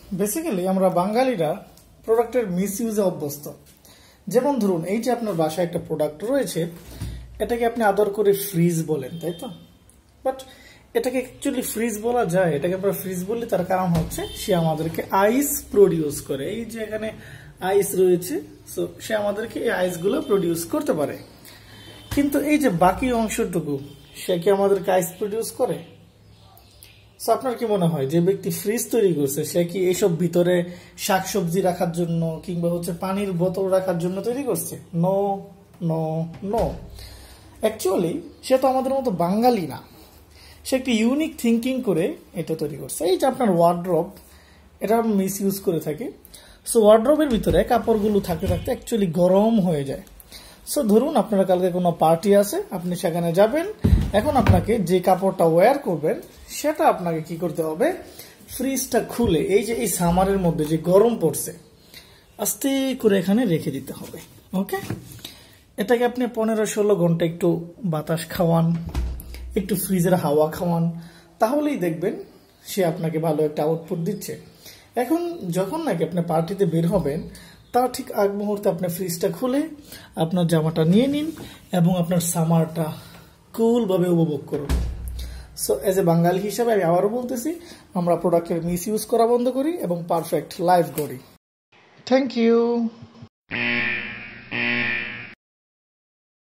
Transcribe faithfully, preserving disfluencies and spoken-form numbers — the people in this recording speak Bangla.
বেসিক্যালি আমরা বাঙালিরা প্রোডাক্টের মিস ইউজে অভ্যস্ত। যেমন ধরুন, এই যে আপনার বাসায় একটা প্রোডাক্ট রয়েছে, এটাকে আপনি আদর করে ফ্রিজ বলেন, তাই তো? বাট এটাকে অ্যাকচুয়ালি ফ্রিজ বলা যায়? এটাকে আমরা ফ্রিজ বলি তার কারণ হচ্ছে সে আমাদেরকে আইস প্রডিউস করে। এই যে এখানে আইস রয়েছে, সো সে আমাদেরকে এই আইসগুলো প্রডিউস করতে পারে। কিন্তু এই যে বাকি অংশটুকু, সে কি আমাদেরকে আইস প্রডিউস করে? সো আপনার কি মনে হয় যে ব্যক্তি ফ্রিজ তৈরি করছে, সে কি এইসব ভিতরে শাকসবজি রাখার জন্য কিংবা হচ্ছে পানির বোতল রাখার জন্য তৈরি করছে? নো নো নো অ্যাকচুয়ালি সে তো আমাদের মতো বাঙালি না। সে একটি ইউনিক থিঙ্কিং করে এটা তৈরি করছে। এই যে আপনার ওয়ার্ড্রব, এটা মিস ইউজ করে থাকি। সো ওয়ার্ড্রবের ভিতরে কাপড়গুলো থাকতে থাকতে অ্যাকচুয়ালি গরম হয়ে যায়। সো ধরুন আপনার কালকে কোনো পার্টি আছে, আপনি সেখানে যাবেন। এখন আপনাকে যে কাপড়টা ওয়্যার করবেন সেটা আপনাকে কি করতে হবে? ফ্রিজটা খুলে এই যে এই সামারের মধ্যে যে গরম পড়ছে, আস্তে করে এখানে রেখে দিতে হবে। ওকে, এটাকে আপনি পনেরো ষোলো ঘন্টা একটু বাতাস খাওয়ান, একটু ফ্রিজের হাওয়া খাওয়ান, তাহলেই দেখবেন সে আপনাকে ভালো একটা আউটপুট দিচ্ছে। এখন যখন নাকি আপনি পার্টিতে বের হবেন, তার ঠিক আগ মুহূর্তে আপনি ফ্রিজটা খুলে আপনার জামাটা নিয়ে নিন এবং আপনার সামারটা কুলভাবে উপভোগ করুন। সো এজ এ বাঙালি হিসাবে আমি আবারও বলতেছি, আমরা প্রোডাক্টের মিস ইউজ করা বন্ধ করি এবং পারফেক্ট লাইফ গড়ি। Thank you.